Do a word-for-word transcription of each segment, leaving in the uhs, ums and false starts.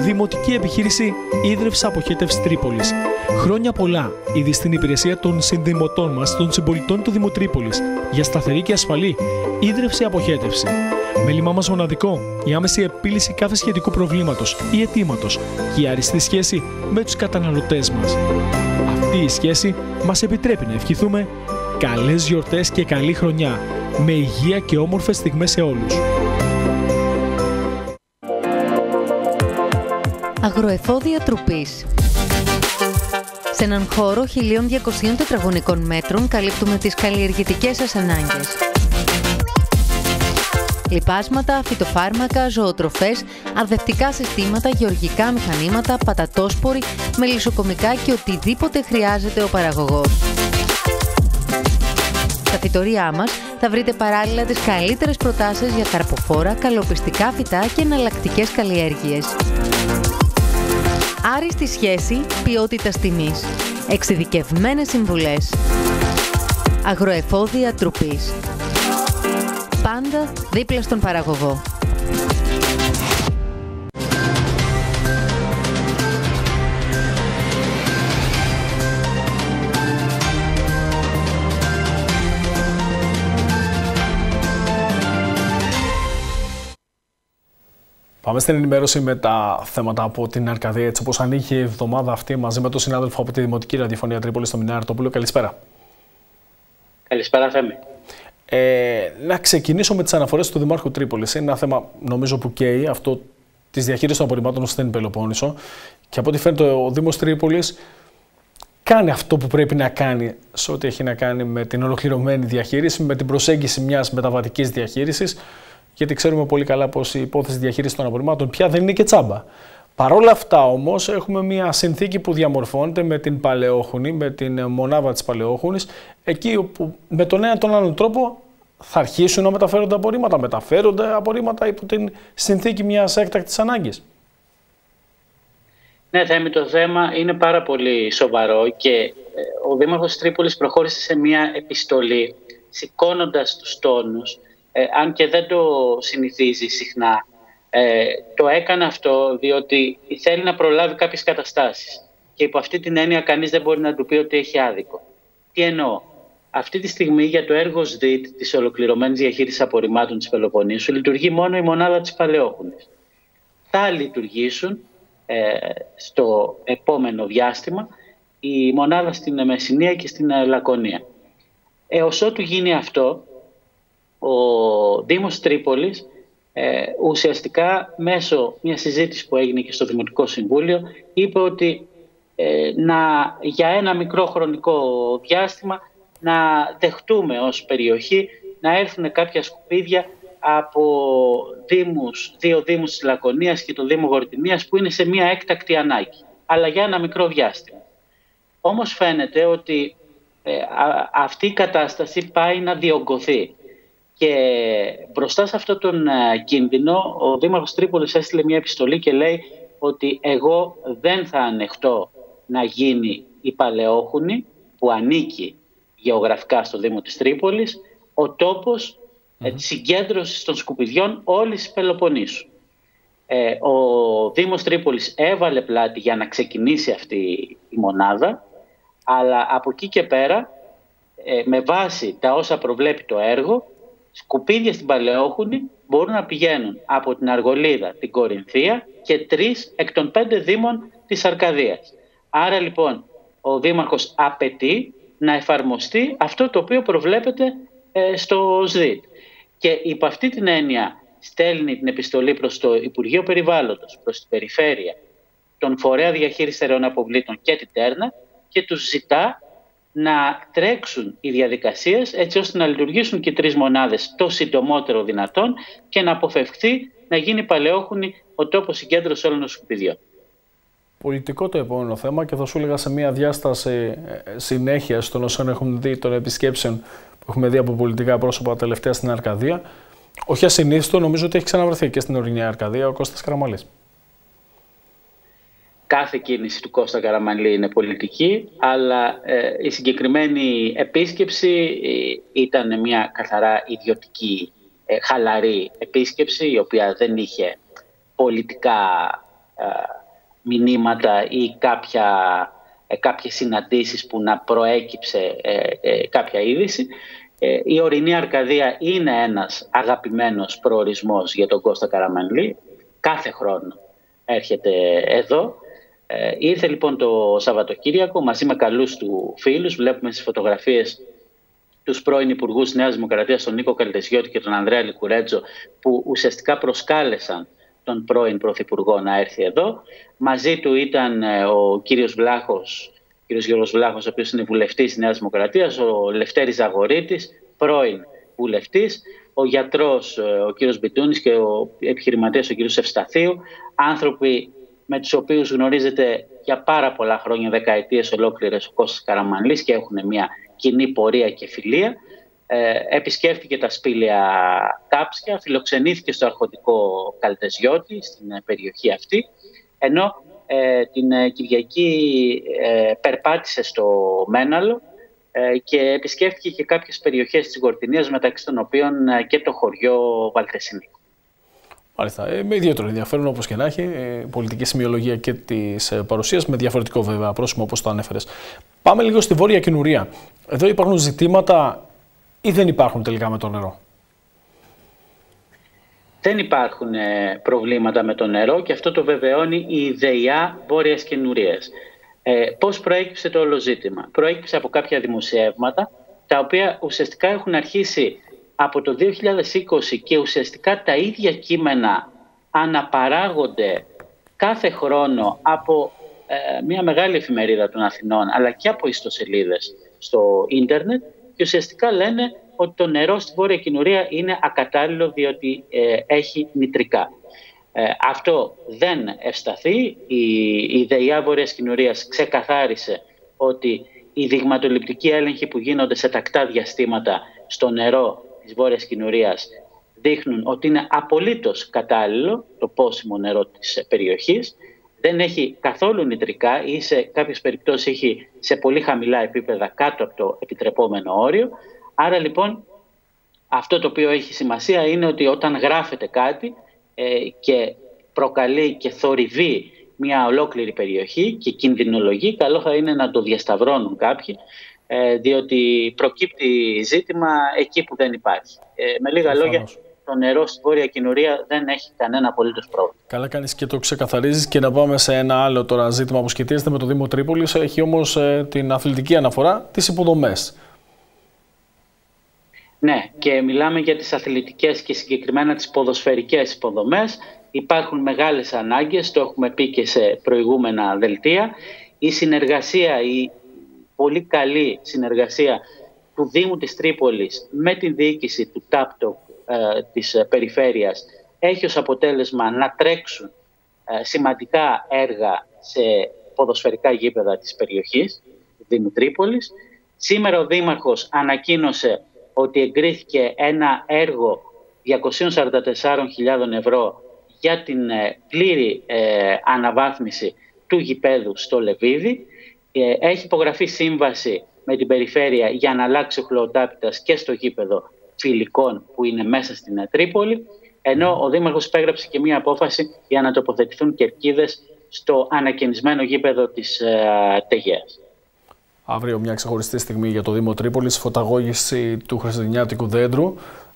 Δημοτική Επιχείρηση Ίδρυυση Αποχέτευσης Τρίπολης. Χρόνια πολλά, ήδη στην υπηρεσία των συνδημοτών μας, των συμπολιτών του Δήμου Τρίπολης, για σταθερή και ασφαλή ίδρυυση αποχέτευση. Μέλημά μας μοναδικό, η άμεση επίλυση κάθε σχετικού προβλήματος ή αιτήματος και η άριστη σχέση με τους καταναλωτές μας. Αυτή η σχέση μας επιτρέπει να ευχηθούμε καλές γιορτές και καλή χρονιά, με υγεία και όμορφες στιγμές σε όλους. Αγροεφόδια Τρουπής. Σε έναν χώρο χίλια διακοσίων τετραγωνικών μέτρων καλύπτουμε τις καλλιεργητικές σας ανάγκες. Λιπάσματα, φυτοφάρμακα, ζωοτροφές, αρδευτικά συστήματα, γεωργικά μηχανήματα, πατατόσποροι, μελισσοκομικά και οτιδήποτε χρειάζεται ο παραγωγός. Στα φυτοριά μας θα βρείτε παράλληλα τις καλύτερες προτάσεις για καρποφόρα, καλοπιστικά φυτά και εναλλακτικές καλλιέργειες. Άριστη σχέση ποιότητας τιμής. Εξειδικευμένες συμβουλές. Αγροεφόδια Τρουπής. Πάντα δίπλα στον παραγωγό. Πάμε στην ενημέρωση με τα θέματα από την Αρκαδία, έτσι όπως ανοίγει η εβδομάδα αυτή, μαζί με τον συνάδελφο από τη Δημοτική Ραδιοφωνία Τρίπολης, τον Μινέα Αρτόπουλο. Καλησπέρα. Καλησπέρα, Θέμη. Ε, να ξεκινήσω με τις αναφορές του Δημάρχου Τρίπολης. Είναι ένα θέμα, νομίζω, που καίει, αυτό της διαχείρισης των απορριμμάτων στην Πελοπόννησο. Και από ό,τι φαίνεται, ο Δήμος Τρίπολης κάνει αυτό που πρέπει να κάνει σε ό,τι έχει να κάνει με την ολοκληρωμένη διαχείριση, με την προσέγγιση μιας μεταβατικής διαχείρισης. Γιατί ξέρουμε πολύ καλά πως η υπόθεση διαχείρισης των απορριμμάτων πια δεν είναι και τσάμπα. Παρ' όλα αυτά όμως έχουμε μια συνθήκη που διαμορφώνεται με την Παλαιόχουνη, με την μονάδα της Παλαιόχουνης, εκεί όπου με τον ένα ή τον άλλον τρόπο θα αρχίσουν να μεταφέρονται απορρίμματα, μεταφέρονται απορρίμματα υπό την συνθήκη μιας έκτακτης ανάγκης. Ναι, Θέμη, το θέμα είναι πάρα πολύ σοβαρό και ο Δήμαρχος Τρίπολης προχώρησε σε μια επιστολή σηκώνοντας τους τόνους. Ε, αν και δεν το συνηθίζει συχνά, ε, το έκανε αυτό διότι θέλει να προλάβει κάποιες καταστάσεις. Και υπό αυτή την έννοια κανείς δεν μπορεί να του πει ότι έχει άδικο. Τι εννοώ? Αυτή τη στιγμή για το έργο ΣΔΙΤ της ολοκληρωμένης διαχείρισης απορριμμάτων της Πελοποννήσου λειτουργεί μόνο η μονάδα της Παλαιόχουνης. Θα λειτουργήσουν ε, στο επόμενο διάστημα η μονάδα στην Μεσσηνία και στην Λακωνία. Έως ότου γίνει αυτό, ο Δήμος Τρίπολης ε, ουσιαστικά μέσω μιας συζήτησης που έγινε και στο Δημοτικό Συμβούλιο είπε ότι ε, να, για ένα μικρό χρονικό διάστημα να δεχτούμε ως περιοχή να έρθουν κάποια σκουπίδια από δήμους, δύο δήμους της Λακωνίας και το Δήμο Γορτινίας που είναι σε μια έκτακτη ανάγκη, αλλά για ένα μικρό διάστημα. Όμως φαίνεται ότι ε, α, αυτή η κατάσταση πάει να διωγγωθεί. Και μπροστά σε αυτόν τον κίνδυνο, ο Δήμαρχος Τρίπολης έστειλε μια επιστολή και λέει ότι εγώ δεν θα ανεχτώ να γίνει η Παλαιόχουνη, που ανήκει γεωγραφικά στο Δήμο της Τρίπολης, ο τόπος mm-hmm. της συγκέντρωσης των σκουπιδιών όλης της Πελοποννήσου. Ε, ο Δήμος Τρίπολης έβαλε πλάτη για να ξεκινήσει αυτή η μονάδα, αλλά από εκεί και πέρα, ε, με βάση τα όσα προβλέπει το έργο, σκουπίδια στην Παλαιόχουνη μπορούν να πηγαίνουν από την Αργολίδα, την Κορινθία και τρεις εκ των πέντε δήμων της Αρκαδίας. Άρα λοιπόν ο Δήμαρχος απαιτεί να εφαρμοστεί αυτό το οποίο προβλέπεται ε, στο ΣΔΙΤ. Και υπό αυτή την έννοια στέλνει την επιστολή προς το Υπουργείο Περιβάλλοντος, προς την Περιφέρεια, τον Φορέα Διαχείρισης Στερεών Αποβλήτων και την Τέρνα και τους ζητά να τρέξουν οι διαδικασίες έτσι ώστε να λειτουργήσουν και οι τρεις μονάδες το συντομότερο δυνατόν και να αποφευχθεί να γίνει Παλαιόχουνη ο τόπος συγκέντρωσης όλων των σκουπιδιών. Πολιτικό το επόμενο θέμα και θα σου έλεγα σε μια διάσταση συνέχεια των όσων έχουμε δει, των επισκέψεων που έχουμε δει από πολιτικά πρόσωπα τελευταία στην Αρκαδία. Όχι ασυνήθιστο, νομίζω ότι έχει ξαναβρεθεί και στην ορεινή Αρκαδία ο Κώστας Καραμανλής. Κάθε κίνηση του Κώστα Καραμανλή είναι πολιτική, αλλά ε, η συγκεκριμένη επίσκεψη ε, ήταν μια καθαρά ιδιωτική, ε, χαλαρή επίσκεψη, η οποία δεν είχε πολιτικά μηνύματα ή κάποια, ε, κάποιες συναντήσεις που να προέκυψε ε, ε, κάποια είδηση. Ε, η ορεινή Αρκαδία είναι ένας αγαπημένος προορισμός για τον Κώστα Καραμανλή. Κάθε χρόνο έρχεται εδώ. Ε, ήρθε λοιπόν το Σαββατοκύριακο μαζί με καλούς του φίλους. Βλέπουμε στις φωτογραφίες τους πρώην υπουργούς Νέας Δημοκρατίας, τον Νίκο Καλτεζιώτη και τον Ανδρέα Λικουρέτζο, που ουσιαστικά προσκάλεσαν τον πρώην Πρωθυπουργό να έρθει εδώ. Μαζί του ήταν ο κύριος Βλάχος, ο κύριος Γιώργος Βλάχος, ο οποίος είναι βουλευτής της Νέας Δημοκρατίας, ο Λευτέρης Ζαγορίτης, πρώην βουλευτής, ο γιατρός, ο κύριος Μπιτούνης και ο επιχειρηματίας, ο κύριος Ευσταθίου, άνθρωποι με τους οποίους γνωρίζεται για πάρα πολλά χρόνια, δεκαετίες ολόκληρες, ο Κώστας Καραμανλής και έχουν μια κοινή πορεία και φιλία. Ε, επισκέφθηκε τα σπήλαια Κάψια, φιλοξενήθηκε στο αρχοντικό Καλτεζιώτη, στην περιοχή αυτή, ενώ ε, την Κυριακή ε, περπάτησε στο Μέναλο ε, και επισκέφθηκε και κάποιες περιοχές της Γορτινίας, μεταξύ των οποίων ε, και το χωριό Βαλτεσινίκου. Μάλιστα. Ε, με ιδιαίτερο ενδιαφέρον, όπως και να έχει, ε, πολιτική σημειολογία και της ε, παρουσίας, με διαφορετικό βέβαια πρόσημο, όπως το ανέφερες. Πάμε λίγο στη Βόρεια Κινουρία. Εδώ υπάρχουν ζητήματα ή δεν υπάρχουν τελικά με το νερό? Δεν υπάρχουν ε, προβλήματα με το νερό και αυτό το βεβαιώνει η ΔΕΙΑ Βόρειας Κινουρίας. Ε, πώς προέκυψε το όλο ζήτημα? Προέκυψε από κάποια δημοσιεύματα, τα οποία ουσιαστικά έχουν αρχίσει από το δύο χιλιάδες είκοσι και ουσιαστικά τα ίδια κείμενα αναπαράγονται κάθε χρόνο από ε, μια μεγάλη εφημερίδα των Αθηνών, αλλά και από ιστοσελίδες στο ίντερνετ, και ουσιαστικά λένε ότι το νερό στη Βόρεια Κινουρία είναι ακατάλληλο διότι ε, έχει νητρικά. Ε, αυτό δεν ευσταθεί. Η, η ΔΕΙΑ Βόρειας Κινουρίας ξεκαθάρισε ότι οι δειγματοληπτικοί έλεγχοι που γίνονται σε τακτά διαστήματα στο νερό της Βόρειας Κινουρίας δείχνουν ότι είναι απολύτως κατάλληλο το πόσιμο νερό της περιοχής. Δεν έχει καθόλου νητρικά ή σε κάποιες περιπτώσεις έχει σε πολύ χαμηλά επίπεδα κάτω από το επιτρεπόμενο όριο. Άρα λοιπόν αυτό το οποίο έχει σημασία είναι ότι όταν γράφεται κάτι ε, και προκαλεί και θορυβεί μια ολόκληρη περιοχή και κινδυνολογεί, καλό θα είναι να το διασταυρώνουν κάποιοι, ε, διότι προκύπτει ζήτημα εκεί που δεν υπάρχει. Ε, με λίγα Φανώς. λόγια, το νερό στη Βόρεια Κινουρία δεν έχει κανένα απολύτως πρόβλημα. Καλά κάνεις και το ξεκαθαρίζεις. Και να πάμε σε ένα άλλο τώρα ζήτημα που σχετίζεται με το Δήμο Τρίπολης. Έχει όμως ε, την αθλητική αναφορά, τις υποδομές. Ναι, και μιλάμε για τις αθλητικές και συγκεκριμένα τις ποδοσφαιρικές υποδομές. Υπάρχουν μεγάλες ανάγκες, το έχουμε πει και σε προηγούμενα δελτία. Η συνεργασία, η πολύ καλή συνεργασία του Δήμου της Τρίπολης με την διοίκηση του ΤΑΠΤΟ ε, της περιφέρειας έχει ως αποτέλεσμα να τρέξουν ε, σημαντικά έργα σε ποδοσφαιρικά γήπεδα της περιοχής του Δήμου Τρίπολης. Σήμερα ο Δήμαρχος ανακοίνωσε ότι εγκρίθηκε ένα έργο διακόσιες σαράντα τέσσερις χιλιάδες ευρώ για την ε, πλήρη ε, αναβάθμιση του γηπέδου στο Λεβίδι. Ε, έχει υπογραφεί σύμβαση με την περιφέρεια για να αλλάξει ο χλωοτάπητας και στο γήπεδο Φιλικών που είναι μέσα στην Τρίπολη, ενώ ο Δήμαρχος υπέγραψε και μία απόφαση για να τοποθετηθούν κερκίδες στο ανακαινισμένο γήπεδο της ε, Τεγέας. Αύριο μια ξεχωριστή στιγμή για το Δήμο Τρίπολης, φωταγώγηση του χριστουγεννιάτικου δέντρου.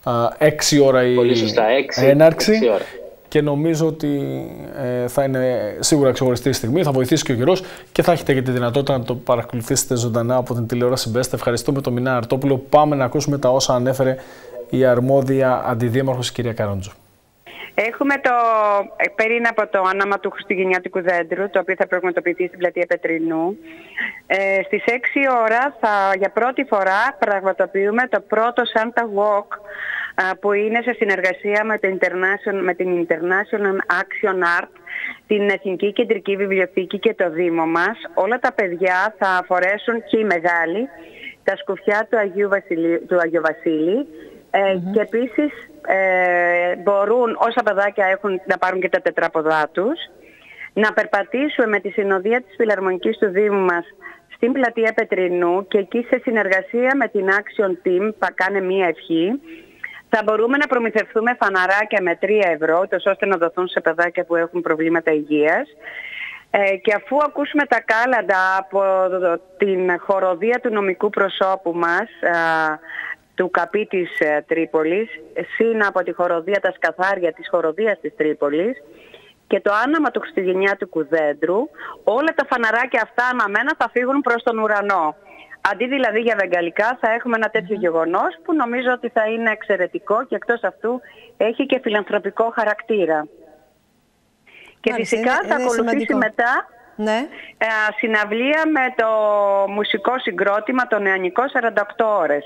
Έξι ώρα η Πολύ σωστά, έξι, έναρξη. έξι ώρα. Και νομίζω ότι ε, θα είναι σίγουρα ξεχωριστή στιγμή, θα βοηθήσει και ο καιρός και θα έχετε και τη δυνατότητα να το παρακολουθήσετε ζωντανά από την τηλεόραση Μπέστε. Ευχαριστούμε τον Μινά Αρτόπουλο. Πάμε να ακούσουμε τα όσα ανέφερε η αρμόδια αντιδήμαρχος κυρία Καρόντζου. Έχουμε το, πριν από το άναμα του χριστουγεννιάτικου δέντρου, το οποίο θα πραγματοποιηθεί στην πλατεία Πετρινού. Ε, στις έξι ώρα θα, για πρώτη φορά πραγματοποιούμε το πρώτο Santa Walk, που είναι σε συνεργασία με, το International, με την International Action Art, την Εθνική Κεντρική Βιβλιοθήκη και το Δήμο μας. Όλα τα παιδιά θα φορέσουν, και οι μεγάλοι, τα σκουφιά του Αγίου, Βασιλείου, του Αγίου Βασίλη. Ε, mm-hmm. Και επίσης ε, μπορούν όσα παιδάκια έχουν να πάρουν και τα τετράποδά τους, να περπατήσουμε με τη συνοδεία της Φιλαρμονικής του Δήμου μας στην πλατεία Πετρινού και εκεί σε συνεργασία με την Action Team θα κάνει μία ευχή. Θα μπορούμε να προμηθευτούμε φαναράκια με τρία ευρώ, ώστε να δοθούν σε παιδάκια που έχουν προβλήματα υγείας. Ε, και αφού ακούσουμε τα κάλαντα από την χοροδία του νομικού προσώπου μας, α, του ΚΑΠΗ της ε, Τρίπολης, συν από τη χοροδία τα σκαθάρια της χοροδίας της Τρίπολης και το άναμα του Χριστουγεννιάτικου δέντρου, όλα τα φαναράκια αυτά αναμένα θα φύγουν προς τον ουρανό. Αντί δηλαδή για βεγγαλικά θα έχουμε ένα τέτοιο mm. γεγονός που νομίζω ότι θα είναι εξαιρετικό και εκτός αυτού έχει και φιλανθρωπικό χαρακτήρα. Και Μάλιστα, φυσικά είναι, θα είναι ακολουθήσει σημαντικό. μετά ναι. ε, συναυλία με το μουσικό συγκρότημα το Νεανικό σαράντα οκτώ ώρες.